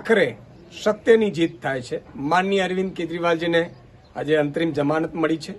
આખરે સત્યની જીત થાય છે। માનનીય અરવિંદ કેજરીવાલજીને આજે અંતરિમ જમાનત મળી છે।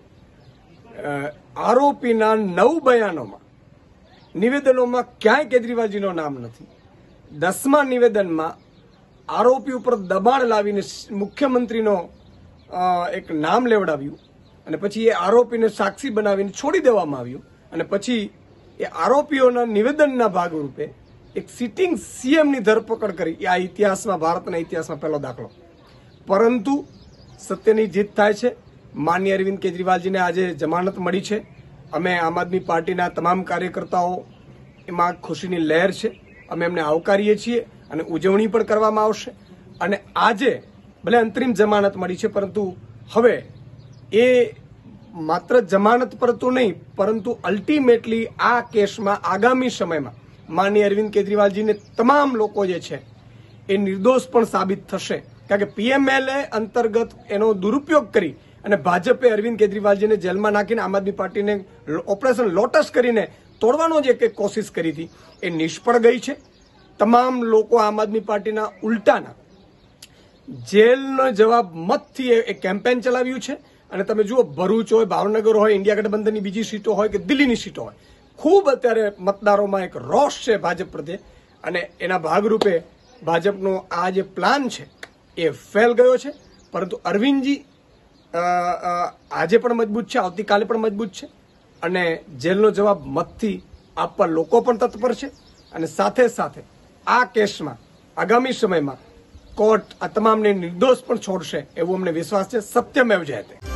આરોપીના 9 બયાનોમાં નિવેદનોમાં ક્યાંય કેજરીવાલજીનું નામ નથી। 10મા નિવેદનમાં આરોપી ઉપર દબાણ લાવીને મુખ્યમંત્રીનો એક નામ લેવડાવ્યું અને પછી એ આરોપીને સાક્ષી બનાવીને છોડી દેવામાં આવ્યું અને પછી એ આરોપીઓના નિવેદનના ભાગરૂપે એક સિટિંગ સીએમની ધરપકડ કરી। આ ઇતિહાસમાં, ભારતના ઇતિહાસમાં પહેલો દાખલો। પરંતુ સત્યની જીત થાય છે। માનનીય અરવિંદ કેજરીવાલજીને આજે જમાનત મળી છે। અમે આમ આદમી પાર્ટીના તમામ કાર્યકર્તાઓ એમાં ખુશીની લહેર છે। અમે એમને આવકારીએ છીએ અને ઉજવણી પણ કરવામાં આવશે। અને આજે ભલે અંતરિમ જમાનત મળી છે, પરંતુ હવે એ માત્ર જમાનત પર તો નહીં, પરંતુ અલ્ટિમેટલી આ કેસમાં આગામી સમયમાં માનનીય અરવિંદ કેજરીવાલજીને તમામ લોકો જે છે એ નિર્દોષ પણ સાબિત થશે। કારણ કે પીએમએલએ અંતર્ગત એનો દુરુપયોગ કરી અને ભાજપે અરવિંદ કેજરીવાલજીને જેલમાં નાખીને આમ આદમી પાર્ટીને ઓપરેશન લોટસ કરીને તોડવાનો જે કંઈક કોશિશ કરી હતી એ નિષ્ફળ ગઈ છે। તમામ લોકો આમ આદમી પાર્ટીના ઉલટાના જેલનો જવાબ મતથી એ કેમ્પેન ચલાવ્યું છે। અને તમે જુઓ, ભરૂચ હોય, ભાવનગર હોય, ઇન્ડિયા ગઠબંધનની બીજી સીટો હોય કે દિલ્હીની સીટો હોય, ખૂબ અત્યારે મતદારોમાં એક રોષ છે ભાજપ પ્રત્યે। અને એના ભાગરૂપે ભાજપનો આ જે પ્લાન છે એ ફેલ ગયો છે। પરંતુ અરવિંદજી આજે પણ મજબૂત છે, આવતીકાલે પણ મજબૂત છે અને જેલનો જવાબ મતથી આપવા લોકો પણ તત્પર છે। અને સાથે સાથે આ કેસમાં આગામી સમયમાં કોર્ટ આ તમામને નિર્દોષ પણ છોડશે એવો અમને વિશ્વાસ છે। સત્યમેવ જયતે।